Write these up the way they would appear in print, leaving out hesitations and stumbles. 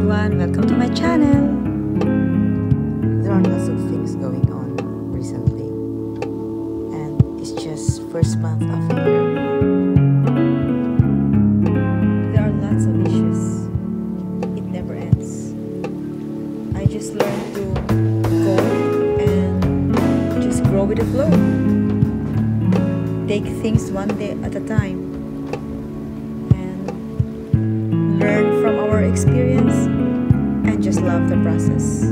everyone, welcome to my channel. There are lots of things going on recently, and it's just first month of the year. There are lots of issues. It never ends. I just learned to go and just grow with the flow. Take things one day at a time and learn from our experience and just love the process.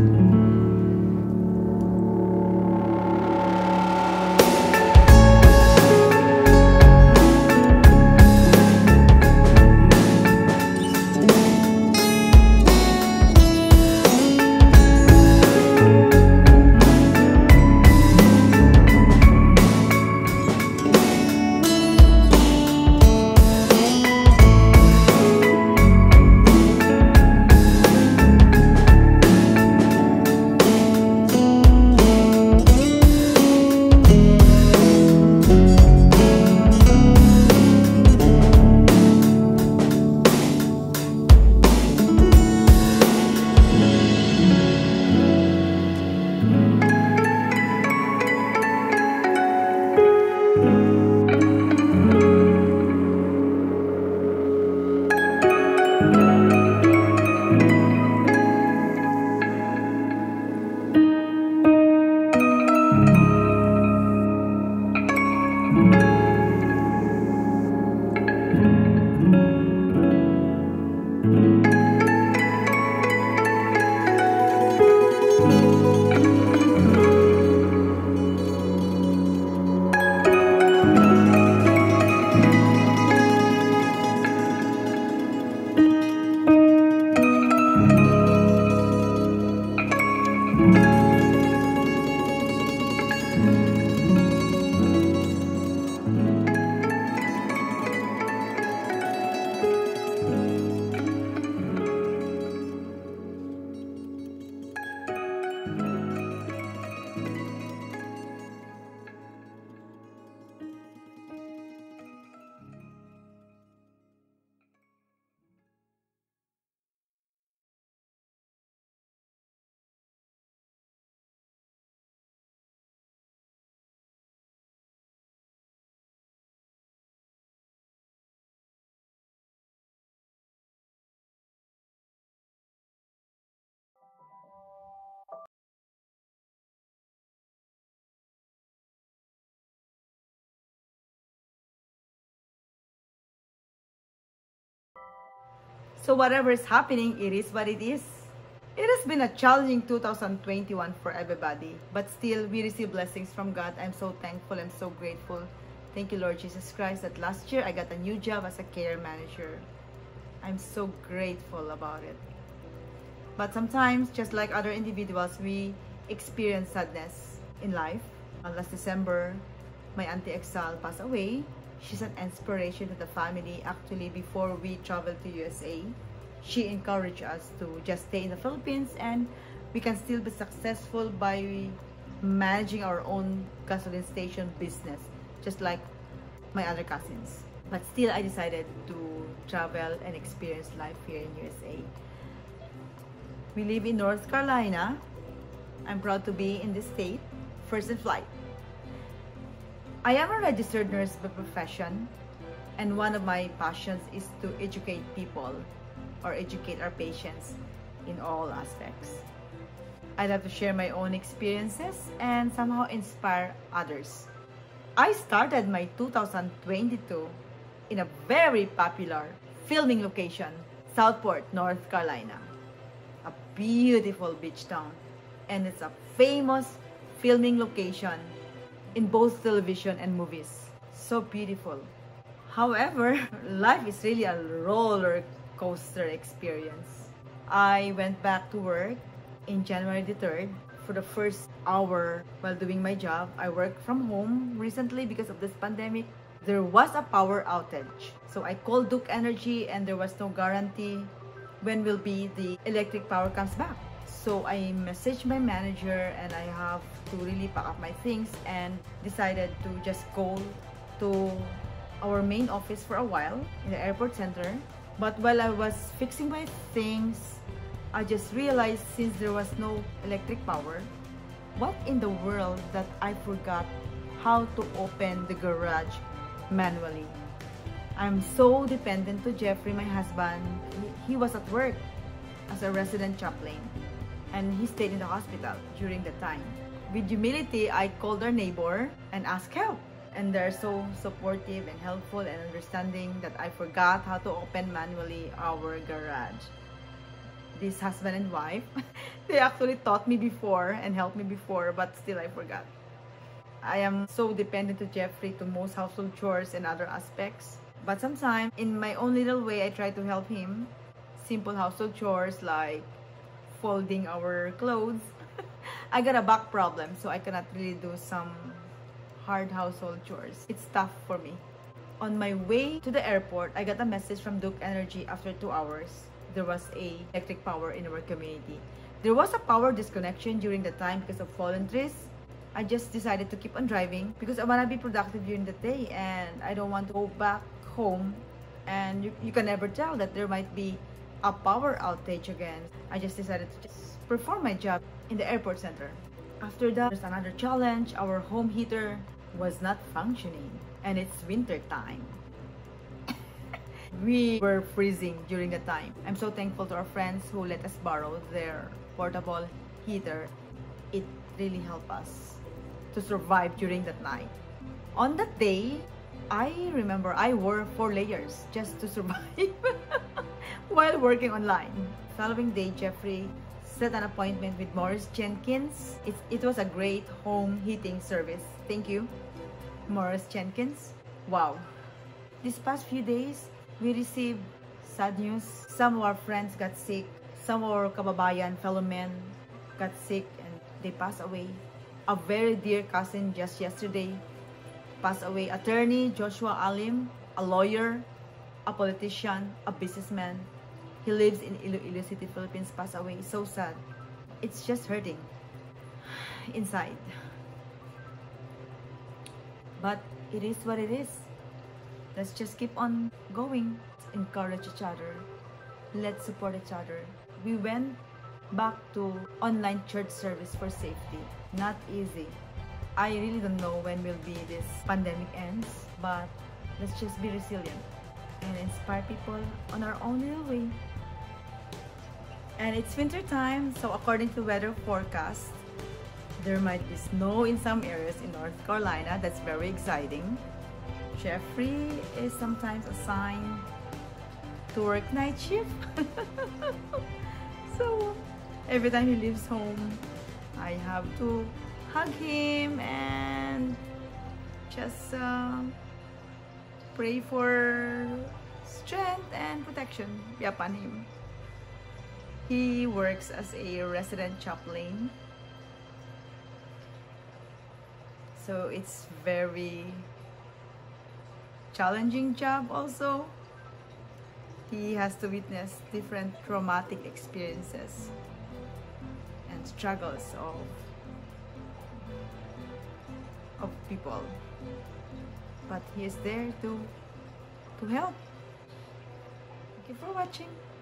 So whatever is happening, it is what it is. It has been a challenging 2021 for everybody, but still we receive blessings from God. I'm so thankful, I'm so grateful. Thank you, Lord Jesus Christ, that last year I got a new job as a care manager. I'm so grateful about it. But sometimes, just like other individuals, we experience sadness in life. Last December, my Auntie Exal passed away. She's an inspiration to the family. Actually, before we traveled to USA, she encouraged us to just stay in the Philippines and we can still be successful by managing our own gasoline station business, just like my other cousins. But still, I decided to travel and experience life here in USA. We live in North Carolina. I'm proud to be in this state, first in flight. I am a registered nurse by profession, and one of my passions is to educate people or educate our patients in all aspects. I love to share my own experiences and somehow inspire others. I started my 2022 in a very popular filming location, Southport, North Carolina. A beautiful beach town, and it's a famous filming location in both television and movies. So beautiful. However, life is really a roller coaster experience. I went back to work in January the 3rd. For the first hour while doing my job, I worked from home recently because of this pandemic. There was a power outage. So I called Duke Energy and there was no guarantee when will be the electric power comes back. So I messaged my manager and I have to really pack up my things and decided to just go to our main office for a while in the airport center. But while I was fixing my things, I just realized since there was no electric power, what in the world that I forgot how to open the garage manually. I'm so dependent to Jeffrey, my husband. He was at work as a resident chaplain and he stayed in the hospital during the time. With humility, I called our neighbor and asked help. And they're so supportive and helpful and understanding that I forgot how to open manually our garage. This husband and wife, they actually taught me before and helped me before, but still I forgot. I am so dependent to Jeffrey to most household chores and other aspects. But sometimes, in my own little way, I try to help him. Simple household chores like folding our clothes. I got a back problem, so I cannot really do some hard household chores. It's tough for me. On my way to the airport, I got a message from Duke Energy after 2 hours. There was electric power in our community. There was a power disconnection during the time because of fallen trees. I just decided to keep on driving because I want to be productive during the day and I don't want to go back home and you can never tell that there might be a power outage again. I just decided to just perform my job in the airport center. After that, there's another challenge. Our home heater was not functioning and it's winter time. We were freezing during the time. I'm so thankful to our friends who let us borrow their portable heater. It really helped us to survive during that night. On that day, I remember I wore 4 layers just to survive while working online. Following day, Jeffrey set an appointment with Morris Jenkins. It was a great home heating service. Thank you, Morris Jenkins. Wow. These past few days, we received sad news. Some of our friends got sick. Some of our kababayan, fellow men, got sick and they passed away. A very dear cousin just yesterday passed away. Attorney Joshua Alim, a lawyer, a politician, a businessman. He lives in Iloilo City, Philippines, passed away. So sad. It's just hurting inside. But it is what it is. Let's just keep on going. Encourage each other. Let's support each other. We went back to online church service for safety. Not easy. I really don't know when will be this pandemic ends, but let's just be resilient and inspire people on our own little way. And it's winter time, so according to weather forecast, there might be snow in some areas in North Carolina. That's very exciting. Jeffrey is sometimes assigned to work night shift. So every time he leaves home, I have to hug him and just pray for strength and protection upon him. He works as a resident chaplain, so it's very challenging job also. He has to witness different traumatic experiences and struggles of people, but he is there to help. Thank you for watching.